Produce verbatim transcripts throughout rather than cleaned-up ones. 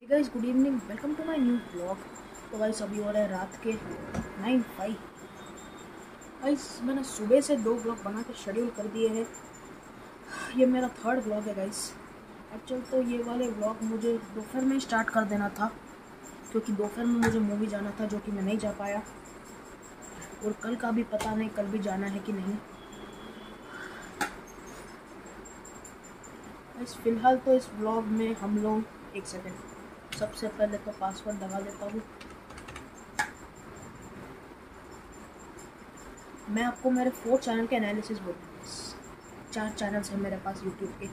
Guys good evening, welcome to my new blog. तो guys अभी हो रहे हैं रात के नाइन फाइव। गाइस मैंने सुबह से दो ब्लॉग बना के शेड्यूल कर दिए हैं। ये मेरा थर्ड ब्लॉग है गाइस। एक्चुअल तो ये वाले ब्लॉग मुझे दोपहर में स्टार्ट कर देना था, क्योंकि दोपहर में मुझे मूवी जाना था जो कि मैं नहीं जा पाया, और कल का भी पता नहीं कल भी जाना है कि नहीं। इस फिलहाल तो इस ब्लॉग में हम लोग एक सेकेंड सबसे पहले तो पासवर्ड दबा देता हूँ। मैं आपको मेरे फोर चैनल के एनालिसिस बोलूँगा। चार चैनल्स हैं मेरे पास यूट्यूब के।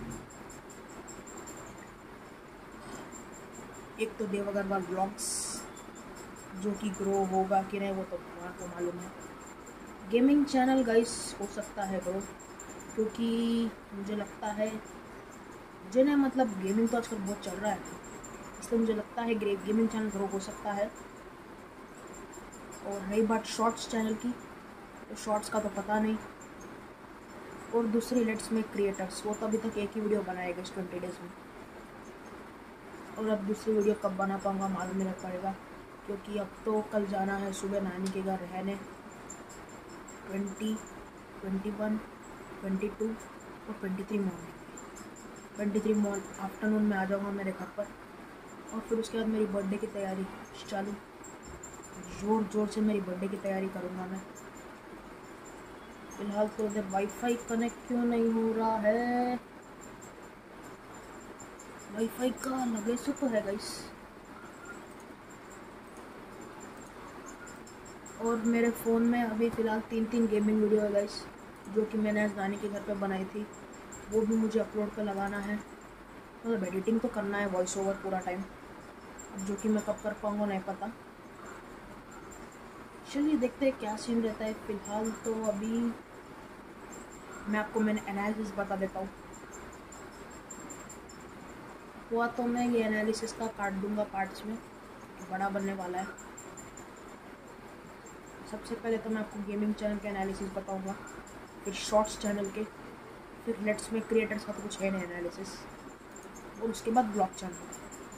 एक तो देव अग्रवाल ब्लॉग्स, जो कि ग्रो होगा कि नहीं वो तो भगवान को मालूम है। गेमिंग चैनल गाइस हो सकता है ग्रो, क्योंकि मुझे लगता है मुझे ना मतलब गेमिंग तो आजकल बहुत चल रहा है, इसलिए मुझे लगता है गेमिंग चैनल ग्रो हो सकता है। और रही बात शॉर्ट्स चैनल की, तो शॉर्ट्स का तो पता नहीं। और दूसरी लेट्स मेक क्रिएटर्स, वो तो अभी तक एक ही वीडियो बनाएगा इस ट्वेंटी डेज़ में, और अब दूसरी वीडियो कब बना पाऊँगा मालूम नहीं पड़ेगा, क्योंकि अब तो कल जाना है सुबह नानी के घर रहने। Twenty twenty one twenty two और twenty three morning twenty three morning afternoon में आ जाऊँगा मेरे घर पर। और फिर उसके बाद मेरी बर्थडे की तैयारी चालू, ज़ोर ज़ोर से मेरी बर्थडे की तैयारी करूँगा मैं। फिलहाल तो इधर वाईफाई कनेक्ट क्यों नहीं हो रहा है? वाईफाई का लगे से तो है गाइस। और मेरे फ़ोन में अभी फ़िलहाल तीन तीन गेमिंग वीडियो है गाइस, जो कि मैंने आज नानी के घर पे बनाई थी। वो भी मुझे अपलोड पे लगाना है, मतलब एडिटिंग तो करना है वॉइस ओवर पूरा टाइम, जो कि मैं कब कर पाऊँगा नहीं पता। चलिए देखते हैं क्या सीन रहता है। फ़िलहाल तो अभी मैं आपको मैंने एनालिसिस बता देता हूँ। हुआ तो मैं ये एनालिसिस का काट दूंगा पार्ट्स में, बड़ा बनने वाला है। सबसे पहले तो मैं आपको गेमिंग चैनल के एनालिसिस बताऊंगा, फिर शॉर्ट्स चैनल के, फिर लेट्स में क्रिएटर्स का तो कुछ है नहीं एनालिसिस, और उसके बाद ब्लॉग चैनल।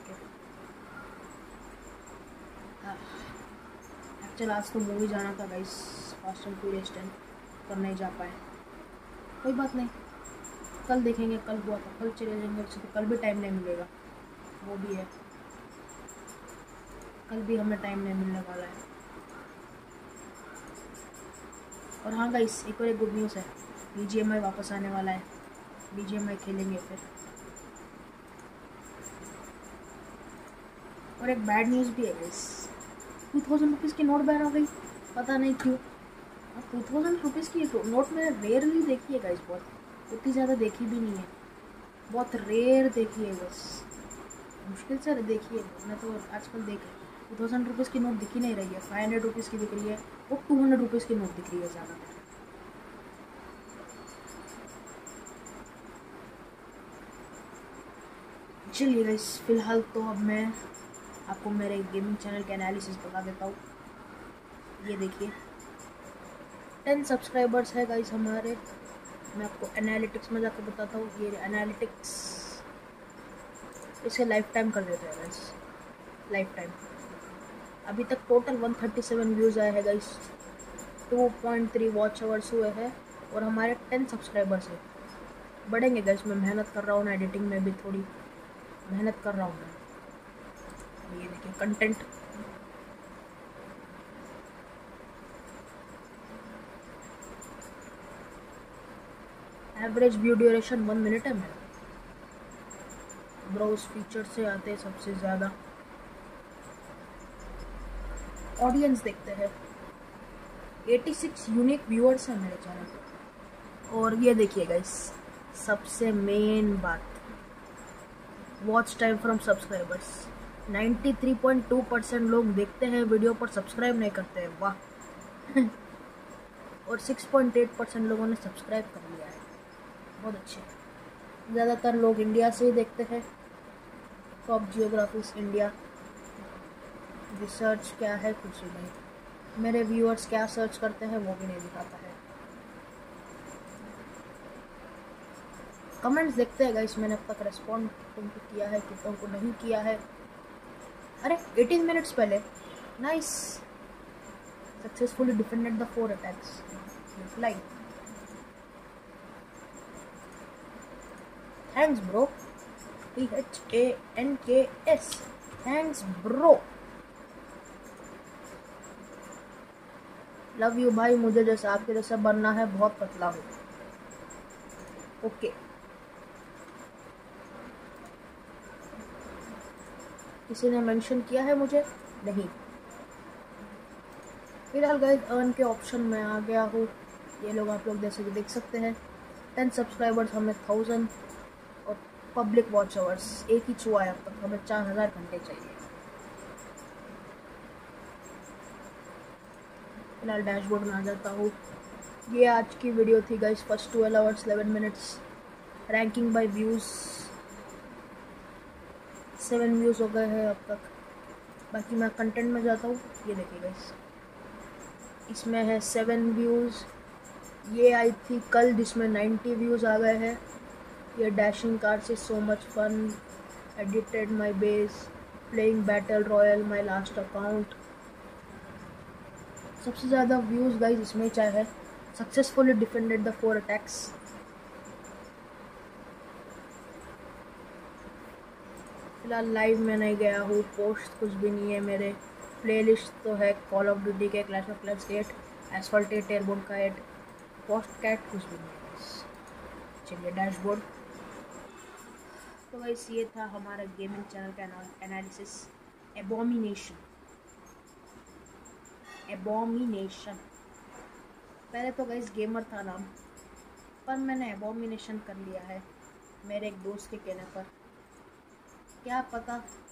एक्चुअल आज तो मूवी जाना था guys, fast and furious ten, पर नहीं जा पाए। कोई बात नहीं, कल देखेंगे। कल हुआ तो कल चले जाएंगे, उससे तो कल भी टाइम नहीं मिलेगा, वो भी है। कल भी हमें टाइम नहीं मिलने वाला है। और हाँ गाइस, एक और एक गुड न्यूज़ है, बी जी एम आई वापस आने वाला है। बी जी एम आई खेलेंगे फिर। और एक बैड न्यूज़ भी है गाइस, टू थाउजेंड रुपीज़ की नोट बैन हो गई, पता नहीं क्यों। टू थाउजेंड रुपीज़ की नोट मैंने रेयरली देखी है गाइस, बहुत उतनी ज़्यादा देखी भी नहीं है, बहुत रेयर देखी है बस, मुश्किल से देखी है। मैं तो आजकल देख टू थाउजेंड रुपीज़ की नोट दिख ही नहीं रही है, फाइव हंड्रेड रुपीज़ की दिख रही है, और टू हंड्रेड रुपीज़ की नोट दिख रही है ज़्यादातर। चलिए गाइस, फ़िलहाल तो अब मैं आपको मेरे गेमिंग चैनल के एनालिसिस बता देता हूँ। ये देखिए, टेन सब्सक्राइबर्स है गाइस हमारे। मैं आपको एनालिटिक्स में जाकर बताता हूँ। ये एनालिटिक्स, इसे लाइफ टाइम कर देते हैं गाइस, लाइफ टाइम। अभी तक total one thirty seven views आए हैं guys, two point three watch hours हुए हैं, और हमारे टेन सब्सक्राइबर्स हैं। बढ़ेंगे गाइस, मैं मेहनत कर रहा हूँ ना, एडिटिंग में भी थोड़ी मेहनत कर रहा हूँ मैं। ये देखिए content, average view duration one minute है मेरा। ब्राउज फीचर से आते हैं सबसे ज़्यादा। ऑडियंस देखते हैं, छियासी यूनिक व्यूअर्स हैं मेरे चैनल पे। और ये देखिए गाइस, सबसे मेन बात, वॉच टाइम फ्रॉम सब्सक्राइबर्स, तिरानवे पॉइंट टू परसेंट लोग देखते हैं वीडियो पर सब्सक्राइब नहीं करते हैं, वाह। और सिक्स पॉइंट एट परसेंट लोगों ने सब्सक्राइब कर लिया है, बहुत अच्छे। ज़्यादातर लोग इंडिया से ही देखते हैं। Top जियोग्राफीज India. रिसर्च क्या है, कुछ नहीं। मेरे व्यूअर्स क्या सर्च करते हैं वो भी नहीं दिखाता है। कमेंट्स देखते हैं गाइस, मैंने अब तक रेस्पॉन्ड कितनों को किया है, कितनों को नहीं किया है। एटीन मिनट्स पहले। Nice, successfully defended the four attacks. Reply, thanks bro, T H A N K S, thanks bro. Love you भाई, मुझे जैसा आपके जैसा बनना है, बहुत पतला हूँ। ओके, किसी ने मेंशन किया है मुझे? नहीं। फिलहाल गाइस अर्न के ऑप्शन में आ गया हूँ। ये लोग आप लोग जैसे कि देख सकते हैं, टेन सब्सक्राइबर्स हमें थाउजेंड और पब्लिक वॉच आवर्स एक ही छुआ है अब तक, हमें चार हज़ार घंटे चाहिए। फिलहाल डैशबोर्ड में आ जाता हूँ। ये आज की वीडियो थी guys, first twelve hours eleven minutes. Ranking by views, seven views हो गए हैं अब तक। बाकी मैं कंटेंट में जाता हूँ। ये देखिए गाइस, इसमें है सेवन व्यूज़। ये आई थी कल, जिसमें नाइन्टी व्यूज़ आ गए हैं। ये डैशिंग कार से so much fun, edited my base, playing battle royale, my last account. सबसे ज़्यादा व्यूज़ गाइस इसमें चाहे है, successfully defended the four attacks. फिलहाल लाइव में नहीं गया हूँ, पोस्ट कुछ भी नहीं है मेरे। प्लेलिस्ट तो है कॉल ऑफ ड्यूटी के, clash of clans eight, asphalt eight, airborne का एट, पोस्ट कैट कुछ भी नहीं है बस। चलिए डैशबोर्ड। तो गाइस ये था हमारा गेमिंग चैनल का एनालिसिस। Abomination, abomination. पहले तो गाइस गेमर था नाम, पर मैंने एबोमिनेशन कर लिया है मेरे एक दोस्त के कहने पर। क्या पता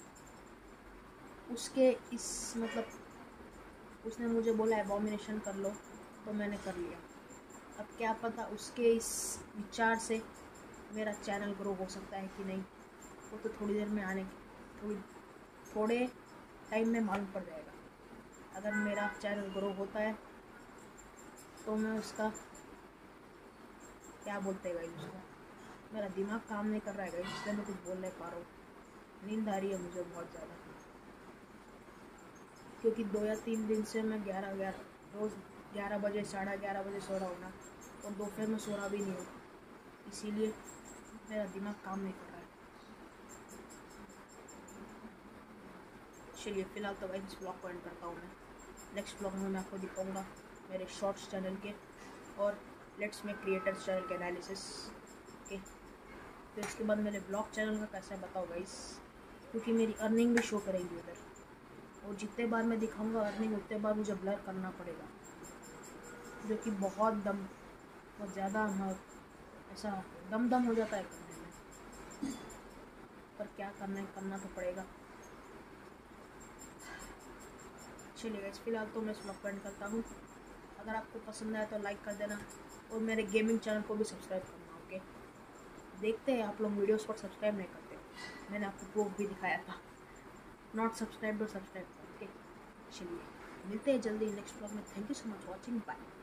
उसके इस मतलब उसने मुझे बोला एबोमिनेशन कर लो, तो मैंने कर लिया। अब क्या पता उसके इस विचार से मेरा चैनल ग्रो हो सकता है कि नहीं, वो तो थोड़ी देर में आने थोड़ी थोड़े टाइम में मालूम पड़ जाएगा। अगर मेरा चैनल ग्रो होता है तो मैं उसका क्या बोलते हैं गाइस, उसका मेरा दिमाग काम नहीं कर रहा है गाइस, इसलिए मैं कुछ बोल नहीं पा रहा हूँ। नींद आ रही है मुझे बहुत ज़्यादा, क्योंकि दो या तीन दिन से मैं ग्यारह ग्यारह रोज़ ग्यारह बजे साढ़े ग्यारह बजे सो रहा हूँ ना, और दोपहर में सो रहा भी नहीं हूँ, इसीलिए मेरा दिमाग काम नहीं कर रहा है। चलिए फिलहाल तो भाई इस ब्लॉग को एंड करता हूँ मैं। नेक्स्ट ब्लॉग में मैं आपको दिखाऊंगा मेरे शॉर्ट्स चैनल के और लेट्स मेक क्रिएटर्स चैनल के एनालिसिस के। तो इसके बाद मेरे ब्लॉग चैनल का कैसे बताओ गाइस, क्योंकि मेरी अर्निंग भी शो करेंगी उधर, और जितने बार मैं दिखाऊंगा अर्निंग उतने बार मुझे ब्लर करना पड़ेगा, जो कि बहुत दम बहुत ज़्यादा ऐसा दम दम हो जाता है करने में, पर क्या करना है, करना तो पड़ेगा। चलिए गाइस फिलहाल तो मैं इस ब्लॉग को एंड करता हूँ। अगर आपको पसंद आया तो लाइक कर देना और मेरे गेमिंग चैनल को भी सब्सक्राइब करना। ओके, देखते हैं आप लोग वीडियोस पर सब्सक्राइब नहीं करते, मैंने आपको प्रूफ भी दिखाया था। नॉट सब्सक्राइब और सब्सक्राइब। ओके चलिए मिलते हैं जल्दी नेक्स्ट ब्लॉग में। Thank you so much watching, bye.